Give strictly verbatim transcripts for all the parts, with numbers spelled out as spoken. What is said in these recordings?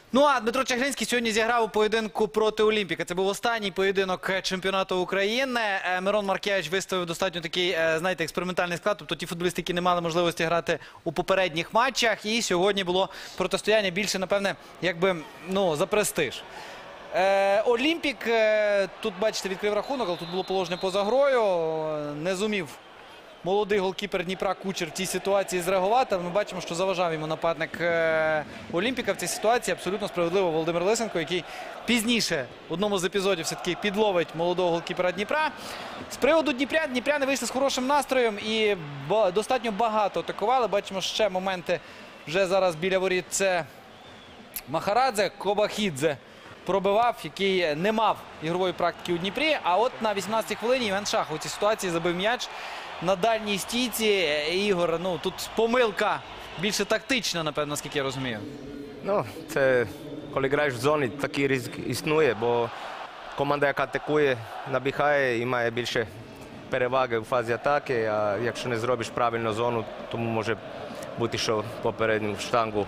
Ну, а Дмитро Чаглинський сьогодні зіграв у поєдинку проти Олімпіка. Це був останній поєдинок чемпіонату України. Мирон Маркевич виставив достатньо такий, знаєте, експериментальний склад. Тобто ті футболісти, які не мали можливості грати у попередніх матчах. І сьогодні було протистояння більше, напевне, якби, ну, за престиж. Е, Олімпік, е, тут, бачите, відкрив рахунок, але тут було положення поза грою. Не зумів молодий голкіпер Дніпра Кучер в цій ситуації зреагувати. Ми бачимо, що заважав йому нападник е, Олімпіка в цій ситуації. Абсолютно справедливо Володимир Лисенко, який пізніше в одному з епізодів все-таки підловить молодого голкіпера Дніпра. З приводу Дніпря, Дніпряни вийшли з хорошим настроєм і ба достатньо багато атакували. Бачимо ще моменти вже зараз біля воріт. Це Махарадзе, Кобахідзе пробивав, який не мав ігрової практики у Дніпрі. А от на вісімнадцятій хвилині Іван Шах у цій ситуації забив м'яч на дальній стійці. Ігор, ну тут помилка більше тактична, напевно, наскільки я розумію. Ну, це коли граєш в зоні, такий ризик існує, бо команда, яка атакує, набігає і має більше переваги у фазі атаки, а якщо не зробиш правильно зону, тому може бути, що попередню штангу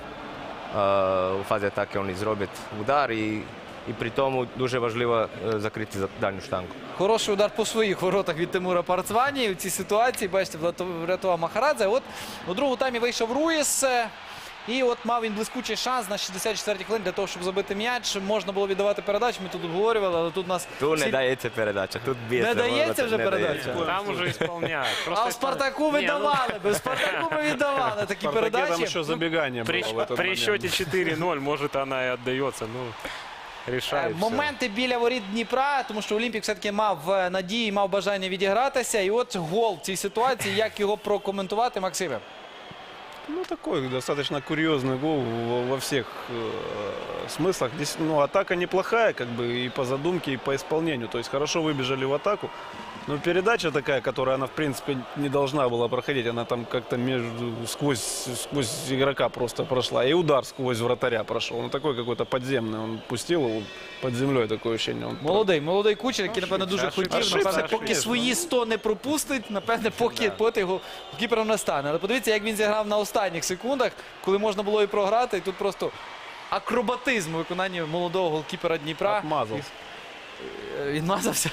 у фазі атаки вони зроблять удар, і, і при тому дуже важливо закрити дальню штангу. Хороший удар по своїх воротах від Тимура Парцвані. У цій ситуації, бачите, врятував Махарадзе. От у другому таймі вийшов Руїс. І от мав він блискучий шанс на шістдесят четвертій хвилині для того, щоб забити м'яч. Можна було віддавати передачу, ми тут обговорювали, але тут у нас... Тут всі... не дається передача, тут б'ється. Не дається вже не передача? Дається. Там уже исполняют. А в Спартаку видавали, без Спартаку ми віддавали такі передачі. Там еще забегание при, было в этот при момент. счете четыре ноль, может, она и отдается. Ну, решает всё. Моменти біля воріт Дніпра, тому що Олімпік все-таки мав надії, мав бажання відігратися. І от гол в цій ситуації, як його прокоментувати, Максиме? Ну, такой достаточно курьезный гол во, во всех э, смыслах. Здесь, ну, атака неплохая, как бы, и по задумке, и по исполнению. То есть хорошо выбежали в атаку. Но передача такая, которая, она, в принципе, не должна была проходить. Она там как-то между, сквозь, сквозь игрока просто прошла. И удар сквозь вратаря прошел. Он такой какой-то подземный. Он пустил его под землей, такое ощущение. Он Молодий, молодий Кучер, який, напевно, дуже ошибся, хотів. ошибся, Напевне, поки ошибся. свої сто не пропустить, напевне, поки, поки його кіпером не стане. Але подивіться, як він зіграв на останніх секундах, коли можна було і програти. І тут просто акробатизм у виконанні молодого голкіпера Дніпра. отмазался. Він мазався.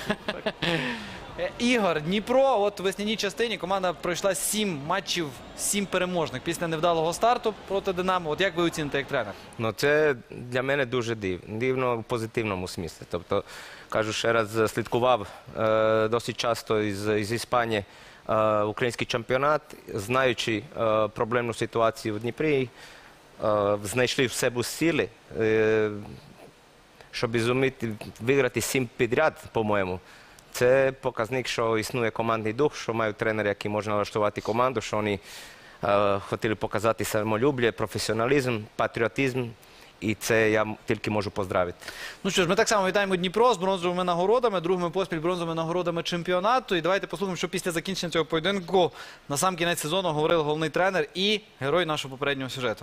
Ігор, Дніпро, от у весняній частині команда пройшла сім матчів, сім переможних після невдалого старту проти Динамо. От як ви оціните як тренер? Ну, це для мене дуже див, дивно в позитивному смислі. Тобто, кажу, ще раз слідкував е, досить часто із, із Іспанії е, український чемпіонат, знаючи е, проблемну ситуацію в Дніпрі, е, знайшли в себе сили, е, щоб зуміти виграти сім підряд, по-моєму. Це показник, що існує командний дух, що мають тренери, які можуть налаштувати команду, що вони е, хотіли показати самолюбля, професіоналізм, патріотизм. І це я тільки можу поздравити. Ну що ж, ми так само вітаємо Дніпро з бронзовими нагородами, другими поспіль бронзовими нагородами чемпіонату. І давайте послухаємо, що після закінчення цього поєдинку на сам кінець сезону говорив головний тренер і герой нашого попереднього сюжету.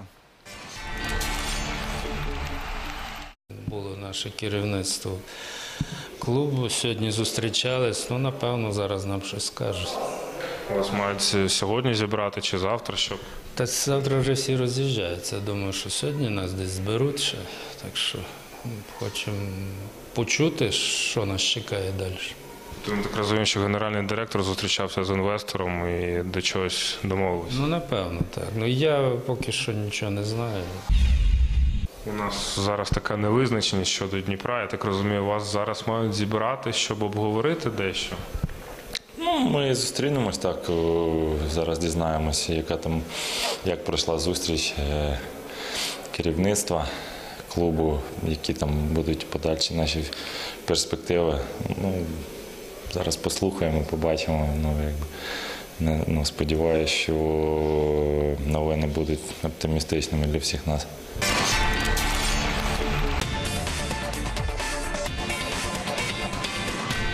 Було наше керівництво клубу, сьогодні зустрічались, ну, напевно, зараз нам щось скажуть. Вас мають сьогодні зібрати чи завтра, щоб... Та завтра вже всі роз'їжджаються. Думаю, що сьогодні нас десь зберуть ще, так що ну, хочемо почути, що нас чекає далі. Я так розумію, що генеральний директор зустрічався з інвестором і до чогось домовився. Ну, напевно, так. Ну, я поки що нічого не знаю. У нас зараз така невизначеність щодо Дніпра. Я так розумію, вас зараз мають зібрати, щоб обговорити дещо. Ну, ми зустрінемось так, о, зараз дізнаємося, яка там, як пройшла зустріч е, керівництва клубу, які там будуть подальші наші перспективи. Ну, зараз послухаємо, побачимо. Ну, якби, не, ну, сподіваюся, що новини будуть оптимістичними для всіх нас.